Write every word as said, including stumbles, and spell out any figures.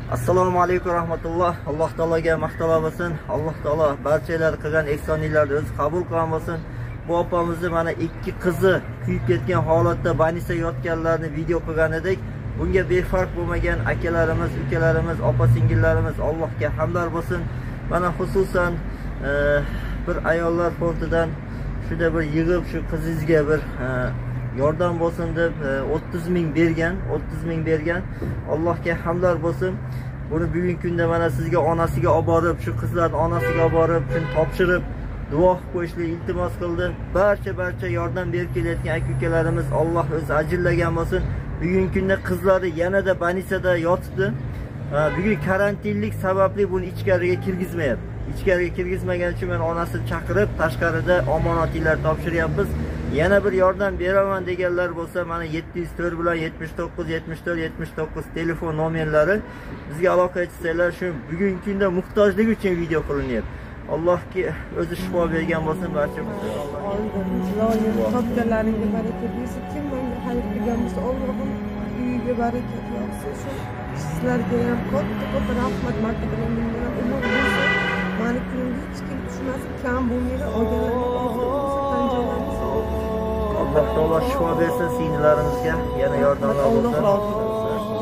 Assalomu alaykum rahmatulloh. Alloh taologa maqtovlar bo'lsin. Alloh taolo barchalar qilgan ehsonlarni o'zi qabul qilgan bo'lsin. Bu opamizni mana ikki qizi kuyib ketgan holatda banisa yotganlarni video qilgan edik. Bunga befarq bo'lmagan akalarimiz, ukalarimiz, opa-singillarimiz Allohga hamdlar bo'lsin. Mana xususan e, bir ayollar fondidan shuda bir yig'ib shu qizingizga bir e, yordam bo'lsin deb o'ttiz ming bergan, o'ttiz ming bergan. Allohga hamdlar bo'lsin. Buni bugungi kunda mana sizga onasiga olib borib, shu qizlarning onasiga olib borib, shuni topshirib, duo qilib qo'yishni iltimos qildi. Barcha barcha yordam berib kelayotgan aka-ukalarimiz Alloh o'zi ajrlagan bo'lsin. Bugungi kunda qizlari yanada banisada yotibdi. Bugun karantinlik sababli buni ichkariga kirgizmayapti. Ichkariga kirgizmagan uchun men onasini chaqirib, tashqarida omonatinglar topshiryapmiz. Yana bir yordam beraman deganlar bo'lsa, mana yetti yuz to'rt bilan yetmish to'qqiz yetmish to'rt yetmish to'qqiz telefon nomerlari bizga aloqa qilsanglar, shu bugungi kunda muhtojlik uchun video qilinyapti. Allohga o'zi shifo bergan bo'lsin barcha. Topganlaringga baraka bersin. Kim menga xayr qilgan bo'lsa, Allohim uyiga baraka bersin. Sizlarga ham katta-katta rahmat martabalar bilan umr bo'lsin. Mani kunimga hech kim tushmasin, kam bo'lmaydi, olganlaringiz Alloh taolo shifo bersin, singillarimizga yana yordam bersin. Alloh rozi bo'lsin.